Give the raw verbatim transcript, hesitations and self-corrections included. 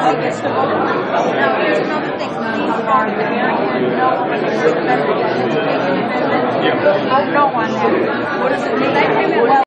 he gets the vote. Now, here's another thing. These are American no education amendment. Oh, no on that. What does it mean?